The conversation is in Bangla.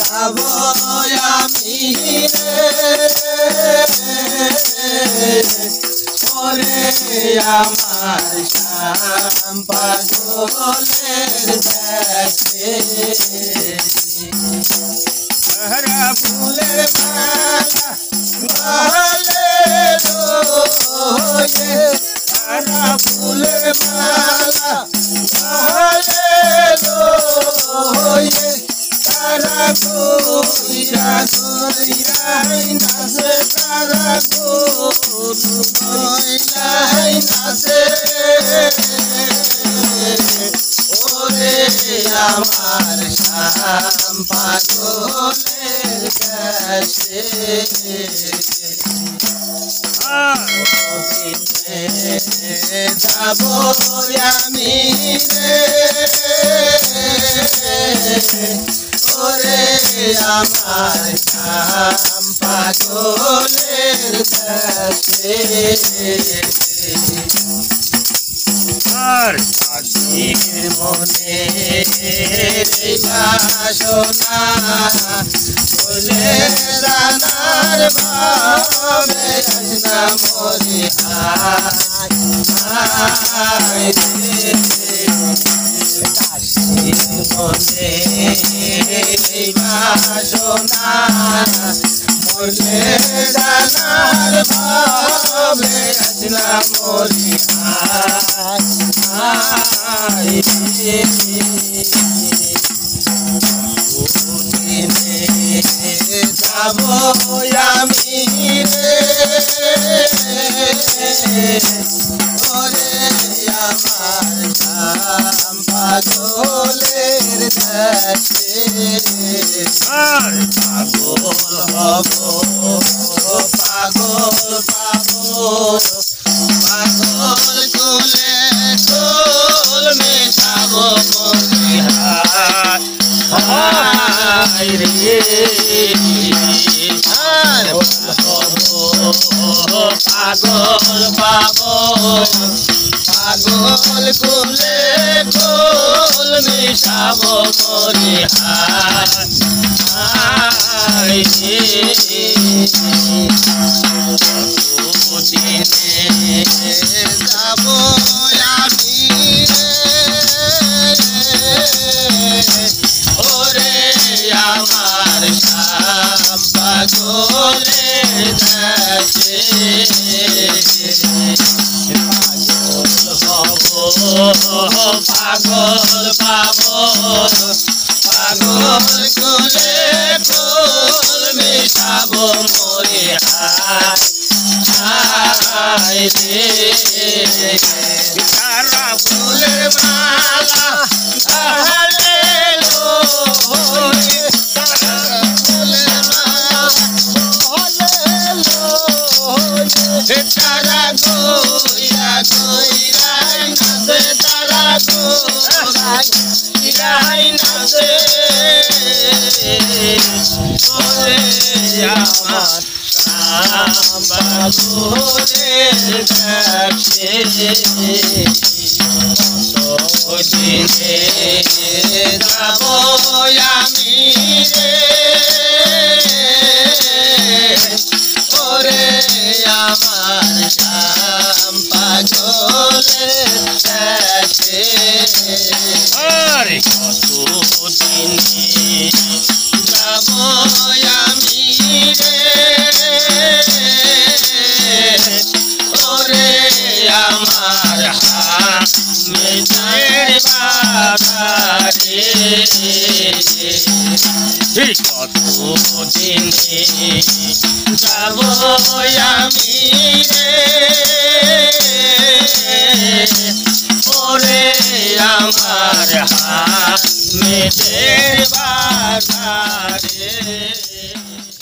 যাব আমি রে ওরে আমার শ্যাম পাগলের দেশে হরা ফুলের মালা গলে রোয়ে হরা ফুলের মালা গলে রোয়ে তারা কইরা কইরাই নাচে তারা কইরাই নাচে ওরে আমার শ্যাম পাগলের কাছে যাব আমি রে ওরে আমার শ্যাম পাগলের কাছে আর আজির মনে বাসনা বলে জানার ভাবে আসনা মরে আজির মনে বাসনা বলে জানার ভাবে আসনা মরে যাব আমি রে ওরে আমার শ্যাম পাগলের দেশে পাগল হব পাগল পাবো পাগল কোলে কোল মেশাবো হায় রে পাগল পাবো পাগল কোলে কোল মেশাবো মরে হায় রে যাব আমি ওরে আমার শ্যাম পাগলের কাছে পাগল হব পাগল পাবো পাগল কোলে কোল মেশাবো মরে হায় রে তারা ফুলের মালা গলে রোয়ে তারা ফুলের মালা গলে রোয়ে তারা কইরা কইরাই নাচে তারা কইরাই নাচে ওরে আমার শ্যাম পাগলের কাছে দিনে যাব আমি রে ওরে আমার শ্যাম পাগলের কাছে আরে কত দিনে যাব আমি রে ওরে আমার মেয়ের বাবারে কত দিনে যাব আমি রে ওরে আমার মেয়ের বাবারে